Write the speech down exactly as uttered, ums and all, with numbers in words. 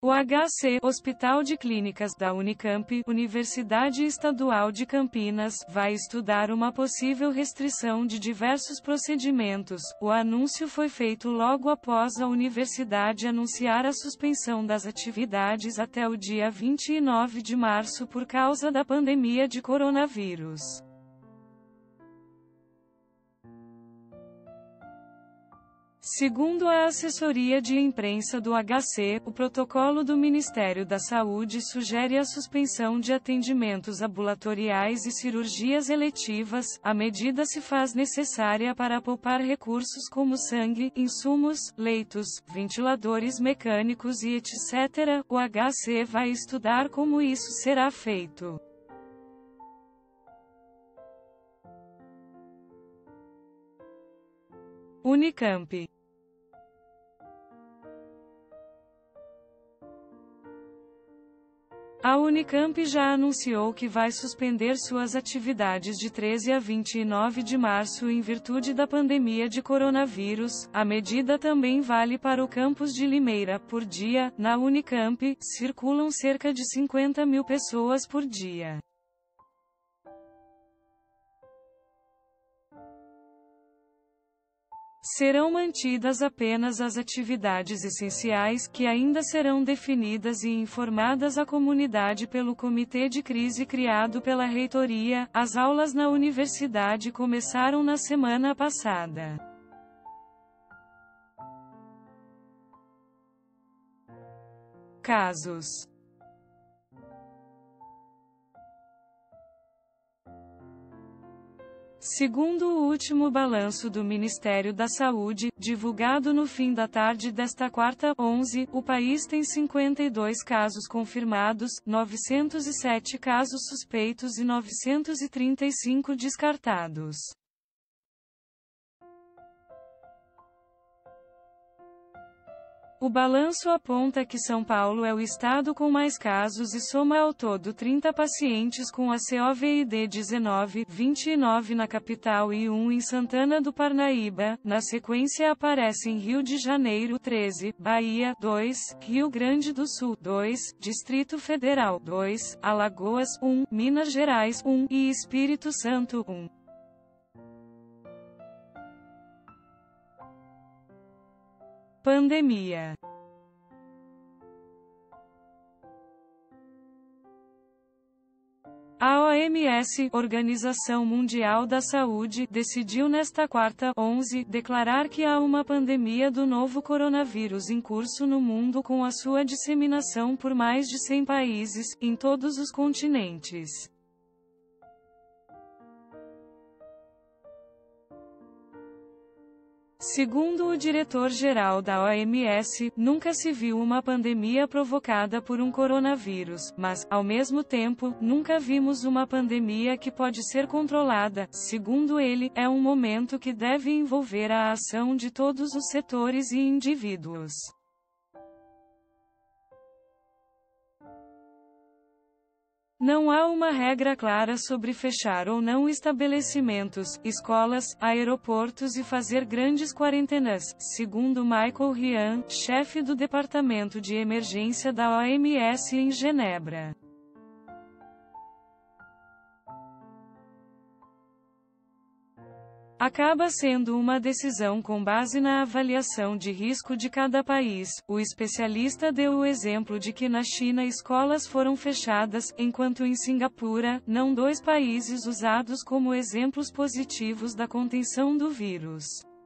O H C, Hospital de Clínicas da Unicamp, Universidade Estadual de Campinas, vai estudar uma possível restrição de diversos procedimentos. O anúncio foi feito logo após a universidade anunciar a suspensão das atividades até o dia vinte e nove de março por causa da pandemia de coronavírus. Segundo a assessoria de imprensa do H C, o protocolo do Ministério da Saúde sugere a suspensão de atendimentos ambulatoriais e cirurgias eletivas. A medida se faz necessária para poupar recursos como sangue, insumos, leitos, ventiladores mecânicos e etcétera. O H C vai estudar como isso será feito. Unicamp. A Unicamp já anunciou que vai suspender suas atividades de treze a vinte e nove de março em virtude da pandemia de coronavírus. A medida também vale para o campus de Limeira. Por dia, na Unicamp, circulam cerca de cinquenta mil pessoas por dia. Serão mantidas apenas as atividades essenciais, que ainda serão definidas e informadas à comunidade pelo comitê de crise criado pela reitoria. As aulas na universidade começaram na semana passada. Casos. Segundo o último balanço do Ministério da Saúde, divulgado no fim da tarde desta quarta, onze, o país tem cinquenta e dois casos confirmados, novecentos e sete casos suspeitos e novecentos e trinta e cinco descartados. O balanço aponta que São Paulo é o estado com mais casos e soma ao todo trinta pacientes com a COVID dezenove, vinte e nove na capital e um em Santana do Parnaíba. Na sequência aparecem Rio de Janeiro treze, Bahia dois, Rio Grande do Sul dois, Distrito Federal dois, Alagoas um, Minas Gerais um e Espírito Santo um. Pandemia. A O M S, Organização Mundial da Saúde, decidiu nesta quarta, onze, declarar que há uma pandemia do novo coronavírus em curso no mundo com a sua disseminação por mais de cem países, em todos os continentes. Segundo o diretor-geral da O M S, nunca se viu uma pandemia provocada por um coronavírus, mas, ao mesmo tempo, nunca vimos uma pandemia que pode ser controlada. Segundo ele, é um momento que deve envolver a ação de todos os setores e indivíduos. Não há uma regra clara sobre fechar ou não estabelecimentos, escolas, aeroportos e fazer grandes quarentenas, segundo Michael Ryan, chefe do Departamento de Emergência da O M S em Genebra. Acaba sendo uma decisão com base na avaliação de risco de cada país. O especialista deu o exemplo de que na China escolas foram fechadas, enquanto em Singapura, não, dois países usados como exemplos positivos da contenção do vírus.